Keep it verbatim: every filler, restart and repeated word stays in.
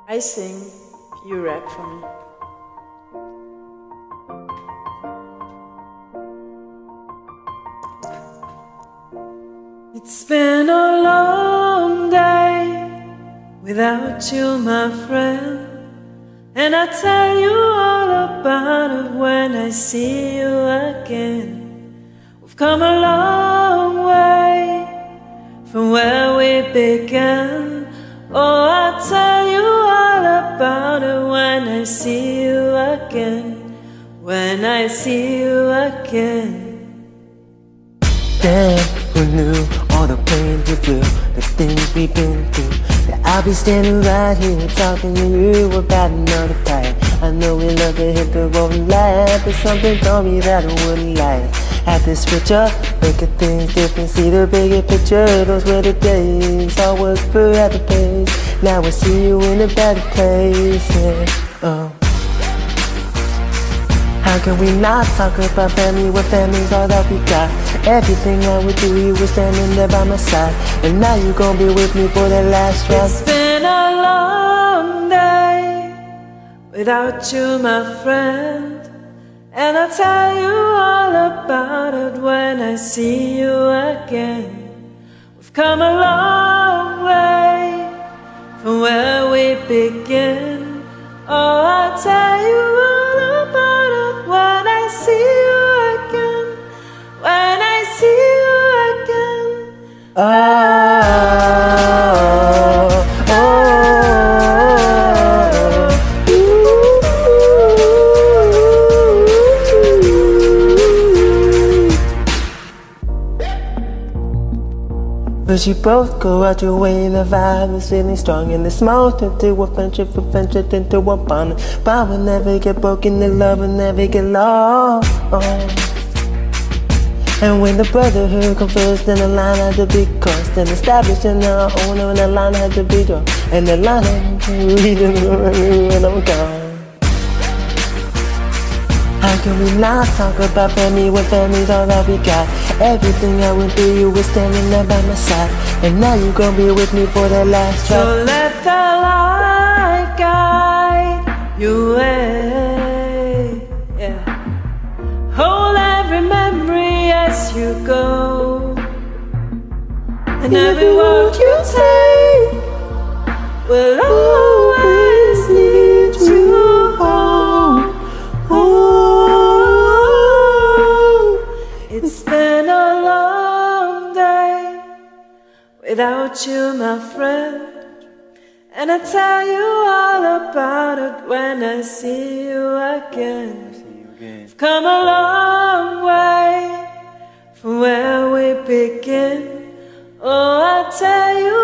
I sing, you rap for me. It's been a long day without you, my friend, and I'll tell you all about it when I see you again. We've come a long way from where we began. Oh, I'll tell you all about it when I see you again. When I see you again. Damn, who knew all the pain we feel, the things we've been through, that I'll be standing right here talking to you about another fight. I know we love to hit the road and laugh, but something told me that it wouldn't last. Had to switch up, look at things different, see the bigger picture. Those were the days, all work for other pays. Now I see you in a better place, yeah. Oh. How can we not talk about family when family's all that we got? Everything I would do, you were standing there by my side, and now you gon' be with me for the last ride. It's been a long day without you, my friend, and I'll tell you all about it when I see you again. We've come a long way from where we begin. Oh, I'll tell you all about it when I see you again. When I see you again. Oh, oh, oh, ooh. But you both go out your way, the vibe is feeling strong, and it's more to a friendship for friendship into a bond. Bond will never get broken, the love will never get lost. And when the brotherhood comes first, then the line had to be crossed, and establishing our own, and the line had to be drawn, and the line had to be drawn when I'm gone. How can we not talk about family when family's all that we got? Everything I went through, you were standing there by my side, and now you gon' be with me for the last try. So let the light guide you away, yeah. Hold every memory as you go, and every word you take will always lead you home. Ooh, it's been a long day without you, my friend, and I tell you all about it when I see you again. We've come a long way from where we begin. Oh, I'll tell you